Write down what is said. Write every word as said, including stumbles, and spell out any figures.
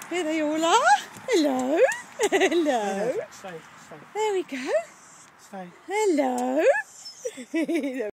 Here they all are. Hello. Hello. Stay, stay. There we go. Stay. Hello.